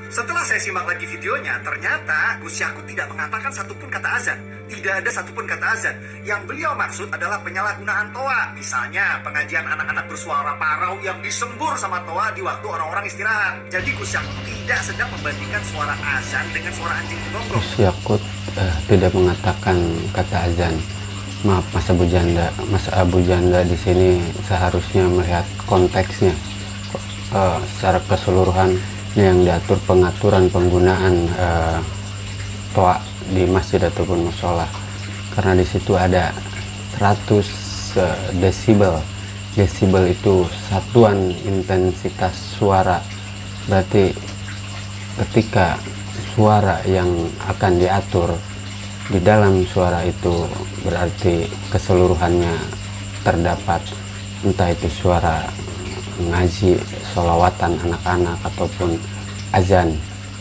Setelah saya simak lagi videonya, ternyata Gus Yakut tidak mengatakan satupun kata azan. Tidak ada satupun kata azan. Yang beliau maksud adalah penyalahgunaan toa. Misalnya pengajian anak-anak bersuara parau yang disembur sama toa di waktu orang-orang istirahat. Jadi Gus Yakut tidak sedang membandingkan suara azan dengan suara anjing menggonggong. Gus Yakut tidak mengatakan kata azan. Maaf Mas Abu Janda di sini seharusnya melihat konteksnya secara keseluruhan yang diatur pengaturan penggunaan toa di masjid ataupun musola, karena di situ ada 100 desibel. Desibel itu satuan intensitas suara, berarti ketika suara yang akan diatur di dalam suara itu berarti keseluruhannya terdapat, entah itu suara ngaji, sholawatan anak-anak ataupun azan.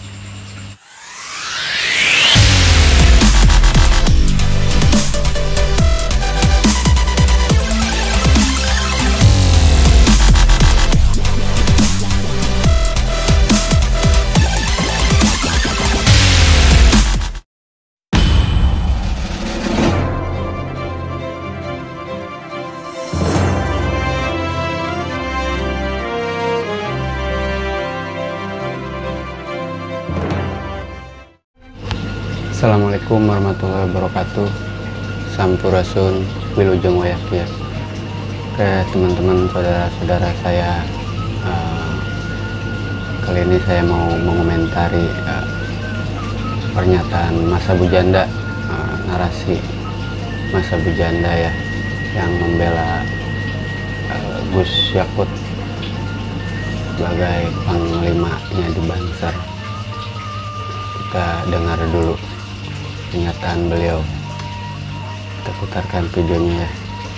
Assalamualaikum warahmatullahi wabarakatuh. Sampurasun, Wilujeng Wayakya. Oke teman-teman, saudara-saudara saya, kali ini saya mau mengomentari pernyataan Mas Abu Janda, narasi Mas Abu Janda ya, yang membela Gus Yakut sebagai panglimanya di Banser. Kita dengar dulu pernyataan beliau. Kita putarkan videonya ya.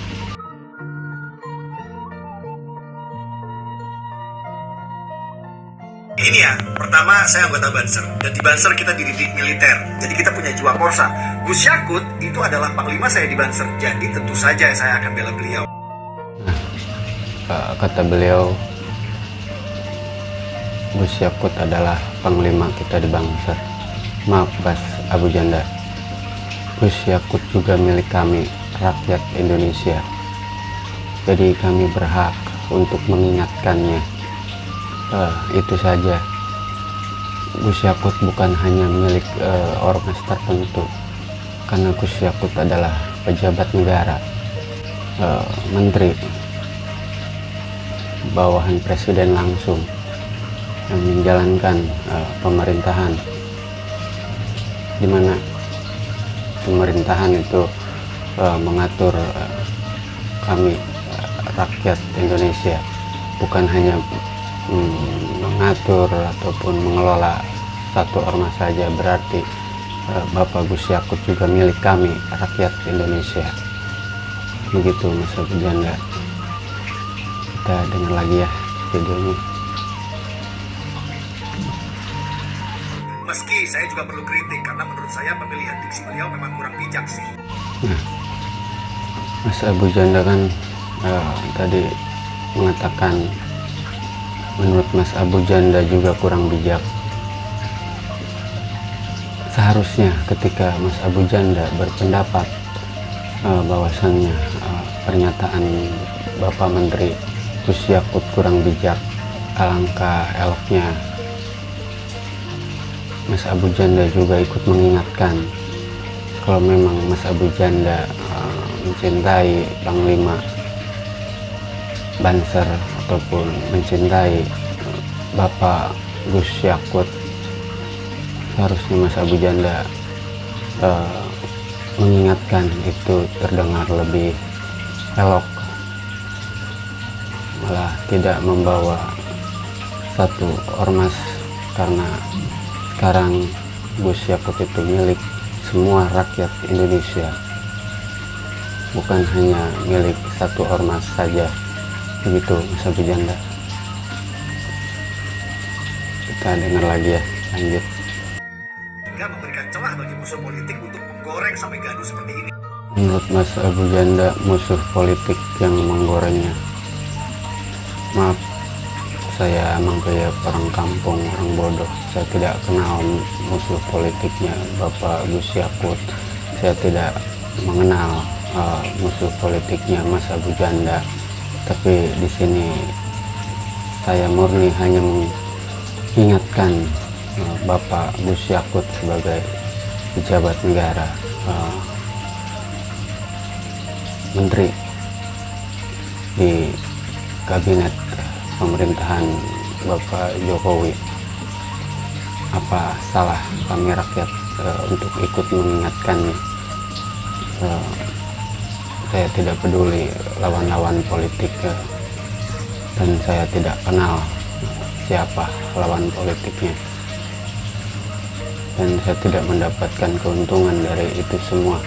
Ini ya, pertama saya anggota Banser, dan di Banser kita dididik militer, jadi kita punya jiwa korsa. Gus Yakut itu adalah panglima saya di Banser, jadi tentu saja saya akan bela beliau. Nah, kata beliau, Gus Yakut adalah panglima kita di Banser. Maaf Mas Abu Janda, Gus Yakut juga milik kami, rakyat Indonesia. Jadi kami berhak untuk mengingatkannya. Itu saja. Gus Yakut bukan hanya milik ormas tertentu, karena Gus Yakut adalah pejabat negara, menteri, bawahan presiden langsung yang menjalankan pemerintahan, di mana pemerintahan itu mengatur kami rakyat Indonesia, bukan hanya mengatur ataupun mengelola satu ormas saja. Berarti Bapak Gus Yakut juga milik kami rakyat Indonesia. Begitu Mas Abu Janda. Kita dengar lagi ya videonya. Meski saya juga perlu kritik, karena menurut saya pemilihan diksi beliau memang kurang bijak sih. Nah, Mas Abu Janda kan tadi mengatakan menurut Mas Abu Janda juga kurang bijak. Seharusnya ketika Mas Abu Janda berpendapat bahwasannya pernyataan Bapak Menteri Gus Yakut kurang bijak, alangkah eloknya Mas Abu Janda juga ikut mengingatkan kalau memang Mas Abu Janda mencintai Panglima Banser ataupun mencintai Bapak Gus Yakut, harusnya Mas Abu Janda mengingatkan itu terdengar lebih elok, malah tidak membawa satu ormas, karena sekarang Gus Yakut itu milik semua rakyat Indonesia, bukan hanya milik satu ormas saja. Begitu Mas Abu Janda. Kita dengar lagi ya, lanjut. Hingga memberikan celah bagi musuh politik untuk menggoreng sampai gaduh seperti ini. Menurut Mas Abu Janda, musuh politik yang menggorengnya. Maaf, saya emang kayak orang kampung, orang bodoh. Saya tidak kenal musuh politiknya Bapak Gus Yakut. Saya tidak mengenal musuh politiknya Mas Abu Janda. Tapi di sini saya murni hanya mengingatkan Bapak Gus Yakut sebagai pejabat negara, menteri di kabinet pemerintahan Bapak Jokowi. Apa salah kami rakyat untuk ikut mengingatkannya? Saya tidak peduli lawan-lawan politik, dan saya tidak kenal siapa lawan politiknya, dan saya tidak mendapatkan keuntungan dari itu semua,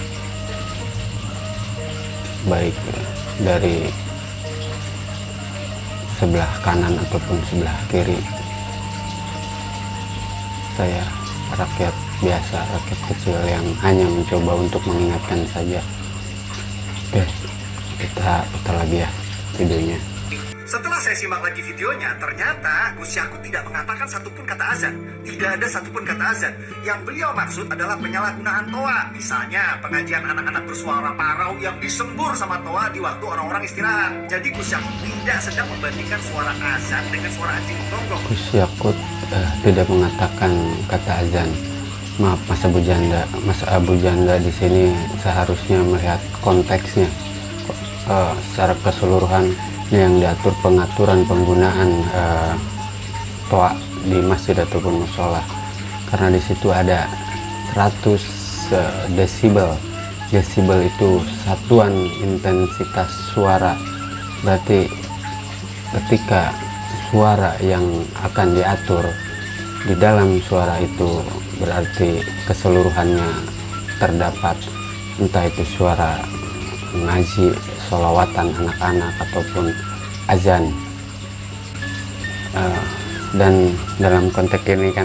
baik dari sebelah kanan ataupun sebelah kiri. Saya rakyat biasa, rakyat kecil yang hanya mencoba untuk mengingatkan saja. Oke, kita putar lagi ya videonya. Setelah saya simak lagi videonya, ternyata Gus Yakut tidak mengatakan satupun kata azan. Tidak ada satupun kata azan. Yang beliau maksud adalah penyalahgunaan toa. Misalnya pengajian anak-anak bersuara parau yang disembur sama toa di waktu orang-orang istirahat. Jadi Gus Yakut tidak sedang membandingkan suara azan dengan suara anjing menggonggong. Gus Yakut tidak mengatakan kata azan. Maaf Mas Abu Janda. Mas Abu Janda di sini seharusnya melihat konteksnya secara keseluruhan yang diatur pengaturan penggunaan toa di masjid ataupun musola, karena di situ ada 100 desibel. Desibel itu satuan intensitas suara, berarti ketika suara yang akan diatur di dalam suara itu berarti keseluruhannya terdapat, entah itu suara ngaji, sholawatan anak-anak ataupun azan. Dan dalam konteks ini kan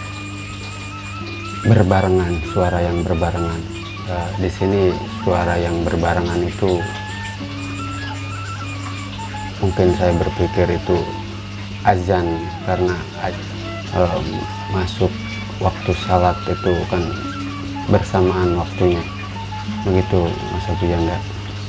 berbarengan, suara yang berbarengan. Di sini suara yang berbarengan itu mungkin saya berpikir itu azan, karena masuk waktu salat itu kan bersamaan waktunya. Begitu Mas Abu Janda.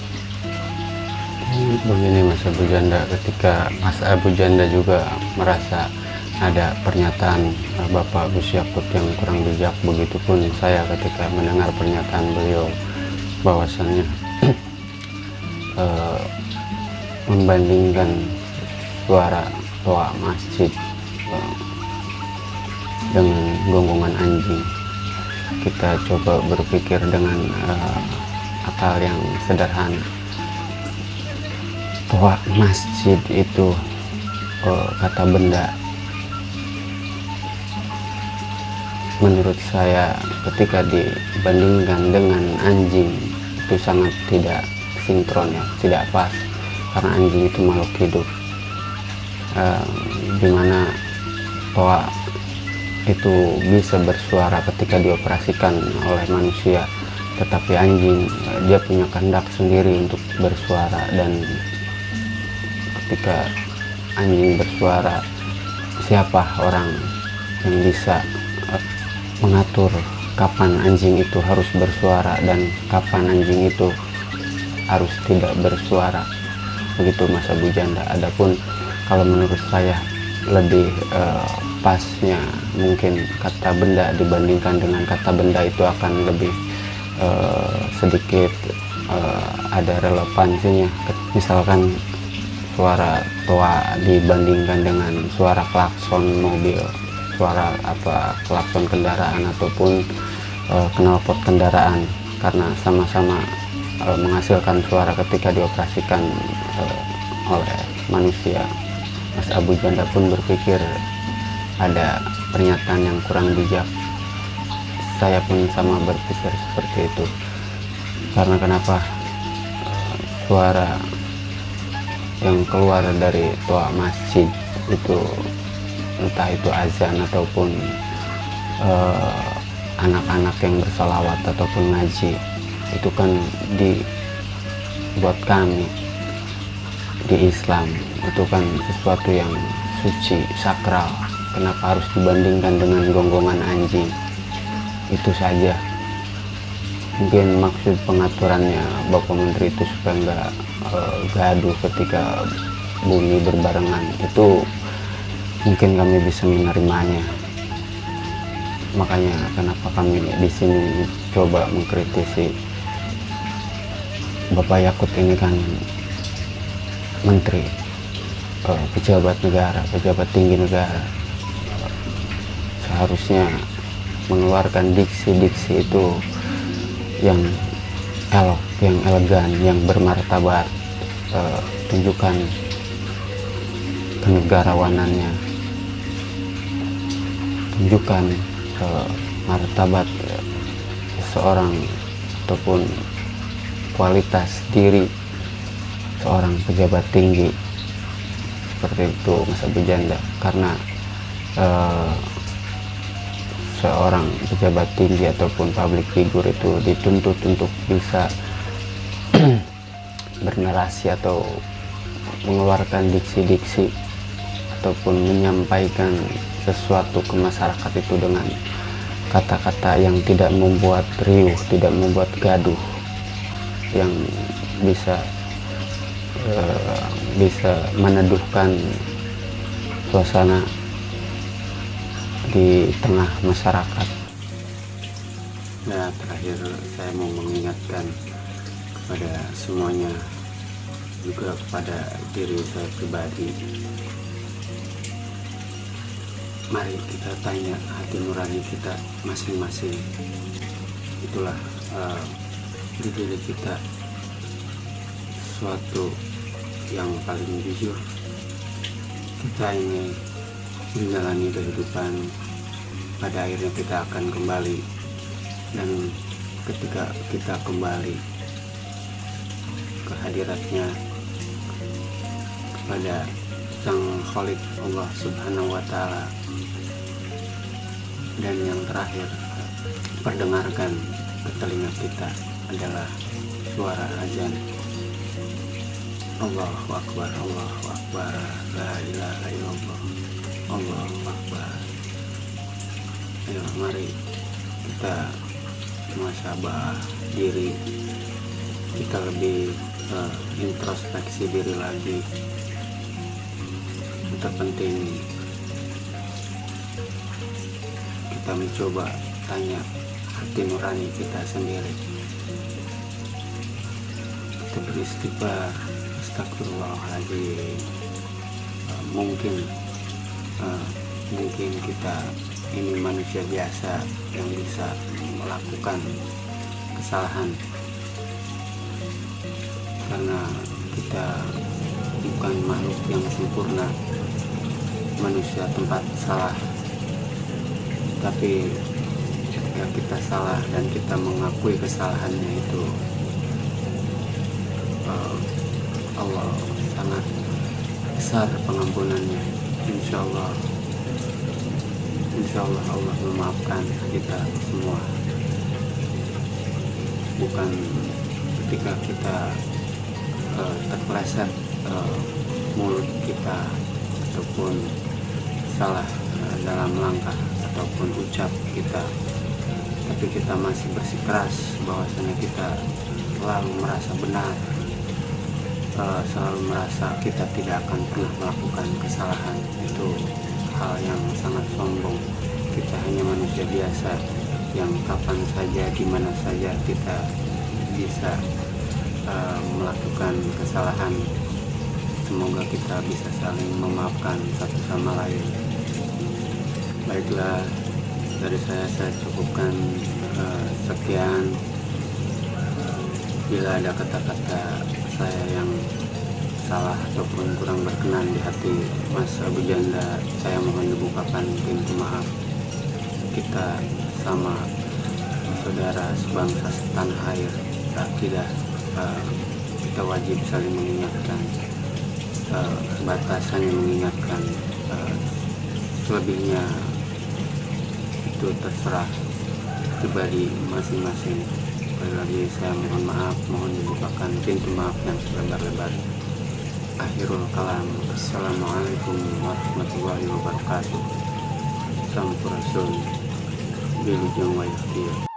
Begini Mas Abu Janda, ketika Mas Abu Janda juga merasa ada pernyataan Bapak Gus Yakut yang kurang bijak, begitupun saya ketika mendengar pernyataan beliau bahwasannya membandingkan suara toa masjid dengan gonggongan anjing. Kita coba berpikir dengan akal yang sederhana. Toa masjid itu kata benda. Menurut saya ketika dibandingkan dengan anjing itu sangat tidak sinkron ya, tidak pas, karena anjing itu makhluk hidup, dimana toa itu bisa bersuara ketika dioperasikan oleh manusia, tetapi anjing dia punya kehendak sendiri untuk bersuara, dan ketika anjing bersuara, siapa orang yang bisa mengatur kapan anjing itu harus bersuara dan kapan anjing itu harus tidak bersuara? Begitu Mas Abu Janda. Adapun kalau menurut saya lebih pasnya mungkin kata benda dibandingkan dengan kata benda itu akan lebih sedikit ada relevansinya. Misalkan suara toa dibandingkan dengan suara klakson mobil, suara klakson kendaraan ataupun knalpot kendaraan, karena sama-sama menghasilkan suara ketika dioperasikan oleh manusia. Mas Abu Janda pun berpikir ada pernyataan yang kurang bijak. Saya pun sama berpikir seperti itu. Karena kenapa? Suara yang keluar dari toa masjid itu, entah itu azan ataupun anak-anak yang bersalawat ataupun ngaji, itu kan buat kami di Islam itu kan sesuatu yang suci, sakral. Kenapa harus dibandingkan dengan gonggongan anjing? Itu saja. Mungkin maksud pengaturannya Bapak Menteri itu supaya nggak gaduh ketika bumi berbarengan. Itu mungkin kami bisa menerimanya. Makanya kenapa kami di sini coba mengkritisi Bapak Yakut ini kan menteri, pejabat negara, pejabat tinggi negara, seharusnya mengeluarkan diksi-diksi itu yang elok, yang elegan, yang bermartabat. Tunjukkan kenegarawanannya, tunjukkan martabat seseorang ataupun kualitas diri seorang pejabat tinggi seperti itu, Mas Abu Janda. Karena seorang pejabat tinggi ataupun public figure itu dituntut untuk bisa bernarasi atau mengeluarkan diksi-diksi ataupun menyampaikan sesuatu ke masyarakat itu dengan kata-kata yang tidak membuat riuh, tidak membuat gaduh, yang bisa meneduhkan suasana di tengah masyarakat. Nah, terakhir saya mau mengingatkan kepada semuanya, juga kepada diri saya pribadi. Mari kita tanya hati nurani kita masing-masing. Itulah di diri kita sesuatu yang paling jujur. Kita ini menjalani kehidupan, pada akhirnya kita akan kembali, dan ketika kita kembali ke hadiratnya kepada Sang Khalik Allah Subhanahu wa Ta'ala. Dan yang terakhir, perdengarkan ke telinga kita adalah suara azan. Allahu Akbar, Allahu Akbar, la ilaha illallah, Allahu Akbar. Ayo, mari kita muhasabah diri, kita lebih introspeksi diri lagi. Yang terpenting kita mencoba tanya hati nurani kita sendiri. Kita beristighfar, astagfirullahaladzim. Mungkin kita ini manusia biasa yang bisa melakukan kesalahan, karena kita bukan makhluk yang sempurna, manusia tempat salah. Tapi ketika kita salah dan kita mengakui kesalahannya itu, Allah sangat besar pengampunannya. Insya Allah Allah memaafkan kita semua. Bukan ketika kita terpeleset mulut kita ataupun salah dalam langkah ataupun ucap kita, tapi kita masih bersikeras bahwasanya kita selalu merasa benar, selalu merasa kita tidak akan pernah melakukan kesalahan. Itu hal yang sangat sombong. Kita hanya manusia biasa yang kapan saja, di mana saja kita bisa melakukan kesalahan. Semoga kita bisa saling memaafkan satu sama lain. Baiklah, dari saya cukupkan sekian. Bila ada kata-kata saya yang salah ataupun kurang berkenan di hati Mas Abu Janda, saya mohon dibukakan pintu maaf. Kita sama saudara sebangsa setanah air, tidak kita wajib saling mengingatkan, batasannya mengingatkan, selebihnya itu terserah pribadi masing-masing. Sekali lagi saya mohon maaf, mohon dibukakan pintu maaf yang selebar-lebar. Akhirul kalam. Assalamualaikum warahmatullahi wabarakatuh. Sampurasun. Bilujeng wayah kieu.